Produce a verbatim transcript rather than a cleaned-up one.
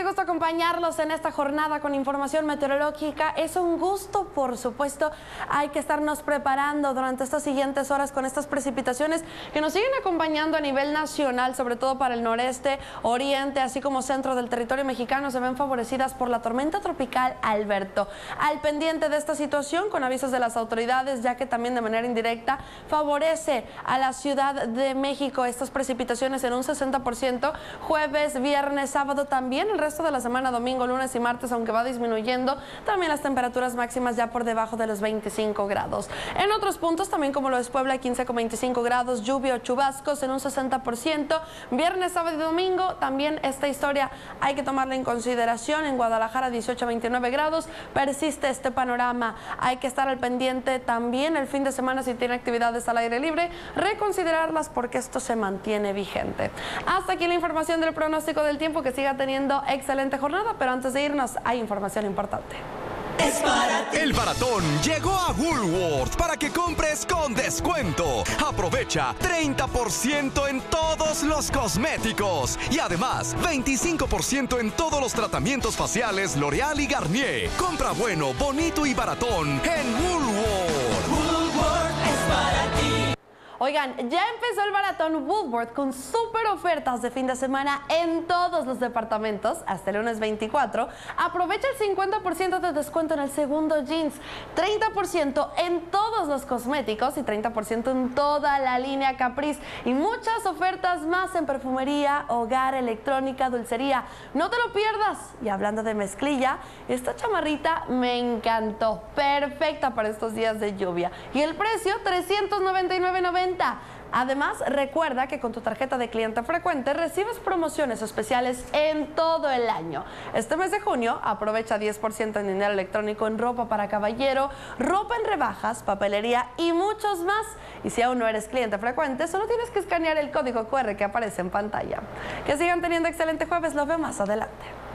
gusto acompañarlos en esta jornada con información meteorológica. Es un gusto, por supuesto. Hay que estarnos preparando durante estas siguientes horas con estas precipitaciones que nos siguen acompañando a nivel nacional, sobre todo para el noreste, oriente, así como centro del territorio mexicano. Se ven favorecidas por la tormenta tropical Alberto. Al pendiente de esta situación, con avisos de las autoridades, ya que también de manera indirecta favorece a la Ciudad de México estas precipitaciones en un sesenta por ciento, jueves, viernes, sábado también. El resto de la semana, domingo, lunes y martes, aunque va disminuyendo, también las temperaturas máximas ya por debajo de los veinticinco grados. En otros puntos, también como lo es Puebla, quince con veinticinco grados, lluvia o chubascos en un sesenta por ciento. Viernes, sábado y domingo, también esta historia hay que tomarla en consideración. En Guadalajara, dieciocho a veintinueve grados, persiste este panorama. Hay que estar al pendiente también el fin de semana si tiene actividades al aire libre, reconsiderarlas porque esto se mantiene vigente. Hasta aquí la información del pronóstico del tiempo. Que siga teniendo excelente jornada, pero antes de irnos hay información importante. Es para ti. El baratón llegó a Woolworth para que compres con descuento. Aprovecha treinta por ciento en todos los cosméticos y además veinticinco por ciento en todos los tratamientos faciales L'Oreal y Garnier. Compra bueno, bonito y baratón en Woolworth. Woolworth es para ti. Oigan, ya empezó el Baratón Woolworth con súper ofertas de fin de semana en todos los departamentos hasta el lunes veinticuatro. Aprovecha el cincuenta por ciento de descuento en el segundo jeans, treinta por ciento en todos los cosméticos y treinta por ciento en toda la línea Caprice. Y muchas ofertas más en perfumería, hogar, electrónica, dulcería. No te lo pierdas. Y hablando de mezclilla, esta chamarrita me encantó. Perfecta para estos días de lluvia. Y el precio, trescientos noventa y nueve noventa. Además, recuerda que con tu tarjeta de cliente frecuente recibes promociones especiales en todo el año. Este mes de junio aprovecha diez por ciento en dinero electrónico, en ropa para caballero, ropa en rebajas, papelería y muchos más. Y si aún no eres cliente frecuente, solo tienes que escanear el código cu erre que aparece en pantalla. Que sigan teniendo excelente jueves. Lo veo más adelante.